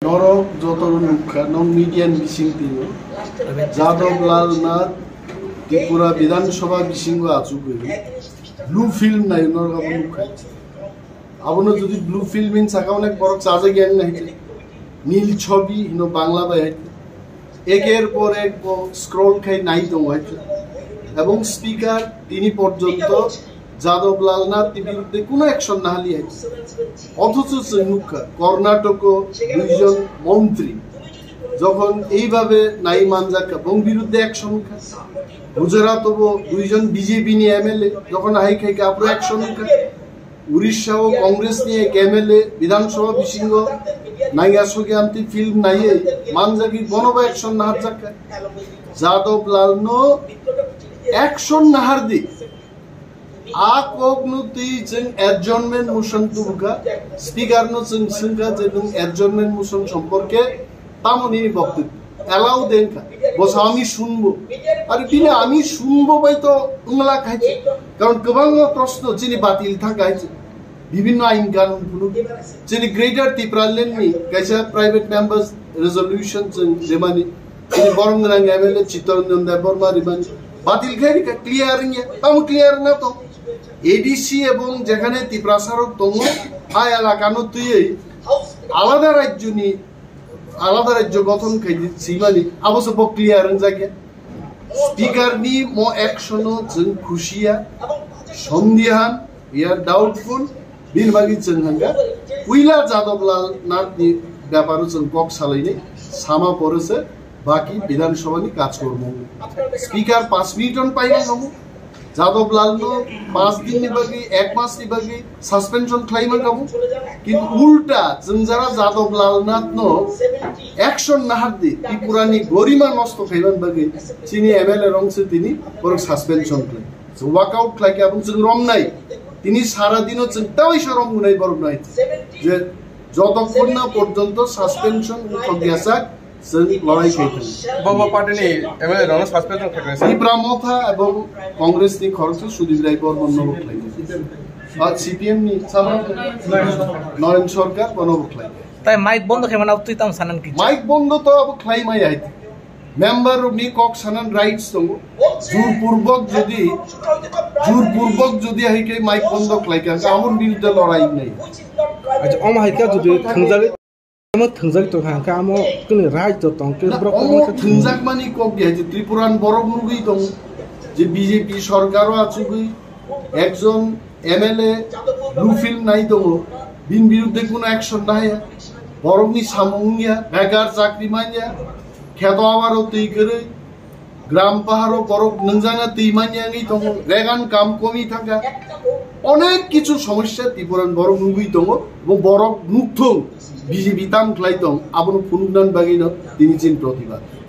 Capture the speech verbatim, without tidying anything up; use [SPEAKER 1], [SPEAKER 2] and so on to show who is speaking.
[SPEAKER 1] Norok Jotor Nukha, non median Bishing Jadov Lal Nath, Tipra Bidan Shova Bishingo Azugu. Blue film na Norok. Abono যদি blue filming সাকা অনেক বড় চার্জে জ্ঞান নাইছে নীল ছবি ইনো বাংলা বাইতে একের পর এক স্ক্রল খাই নাই তো হইছে এবং স্পিকার তিনি পর্যন্ত যাদব লালনাথ বিরুদ্ধে কোনো অ্যাকশন না হালি আছে অথচ মুখ্য কর্ণাটক দুইজন মন্ত্রী যখন এইভাবে নাই মানজাক এবং বিরুদ্ধে অ্যাকশন খা গুজরাট দুইজন বিজেপি নি এমএলএ যখন হাই খাই কাপড় অ্যাকশন খা উড়িষ্যা ও কংগ্রেস নিয়ে এমএলএ বিধানসভা বিশিঙ্গ নাইগাসকে আনতি ফিল্ম নাইয়ে মানজাকি বনবা অ্যাকশন নাহার জাকা যাদব লালনো অ্যাকশন নাহার দি আ কগনুতি জং অ্যাডজর্নমেন্ট মোশন তুবুকা স্পিকার নো জং সিংকা জং অ্যাডজর্নমেন্ট মোশন সম্পর্কে তামনি বক্তব্য এলাও দেন কা বস আমি শুনবো আর তিনি আমি শুনবো বাই তো উংলা খাইছে কারণ গোবাং প্রশ্ন যিনি বাতিল থাকাইছে বিভিন্ন আইন কানুন ফুলু যিনি গ্রেটার ত্রিপুরা লেননি কাইসা প্রাইভেট মেম্বার্স রেজলিউশন যেমানি তিনি বরংরাং এমএলএ চিত্তরঞ্জন দেববর্মা রিবানি বাতিল খাই ক্লিয়ারিং তাও ক্লিয়ার না তো এডিসি এবং যেখানে ত্রিপুরা সারক তম হাই এলাকানো তুই আলাদা রাজ্য নি আলাদা রাজ্য গঠন খাই সিমানি আবশ্য ক্লিয়ার জায়গা স্পিকার নি মো অ্যাকশন जों খুশিয়া সন্দেহান ইয়ার ডাউটফুল বিনবাগি চংহাঙ্গা কুইলা যাদবলাল নাথ নি ব্যাপারে जों কক সালাইনি সামা পড়েছে বাকি বিধানসভানি কাজকর্ম স্পিকার পাঁচ মিনিট পাইনা নমু যাদবলাল নো পাঁচ দিন নিবাগি এক মাস নিবাগি সাসপেনশন ক্লাইমা কামু কিন্তু উল্টা जों যারা যাদবলাল নাথ নো অ্যাকশন নাহার দি ত্রিপুরানি গরিমা নষ্ট খাইবান বাগি চিনি এমএলএ রংসে তিনি বড় সাসপেনশন ক্লাইম সো ওয়াকআউট ক্লাইকে এবং जों রম নাই তিনি সারা দিনও চিন্তাই সরম নাই বড় নাই যে যতক্ষণ না পর্যন্ত সাসপেনশন গেছা जों লড়াই খাইতেন
[SPEAKER 2] বাবা পার্টি এমএলএ রং সাসপেনশন খাইছে
[SPEAKER 1] টিপ্রা মথা এবং কংগ্রেস নি খরচ সুদীপ রায় বর্মন নবক লাইছে আর সিপিএম নি সামনে নরেন সরকার বনবক লাইছে
[SPEAKER 3] তাই মাইক বন্ধ খাইমান আপ তুই তাম সানান কি
[SPEAKER 1] মাইক বন্ধ তো আব খাই মাই আইতে মেম্বার নি কক সানান রাইটস দङ জোর পূর্বক যদি জোর পূর্বক যদি হাইকে মাইক বন্ধ লাইকা আমন বিরুদ্ধে লড়াই নাই
[SPEAKER 4] আচ্ছা অম হাইকা যদি থংজালে আমো থংজাক তো হাকা আমো তুমি রাইট তো তংকে ব্রক
[SPEAKER 1] থংজাক মানি কক গে যে ত্রিপুরান বড় মুরগি দङ যে বিজেপি সরকারও আছে গই একজন এমএলএ ব্লু ফিল্ম নাই দङ বিন বিরুদ্ধে কোনো অ্যাকশন নাই বরংনি সামুঙ্গিয়া বেকার চাকরি মাইয়া খেত আবারও তুই করে গ্রাম পাহাড়ও বড় নংজানা তুই মানিয়াঙ্গি দङ রেগান কাম কমি থাকা অনেক কিছু সমস্যা ত্রিপুরান বড় মুরগি দङ এবং বড় মুগ্ধ বিজেপি তাম ক্লাই দङ আবনো ফুনুদান বাগিন তিনি চিন প্রতিবাদ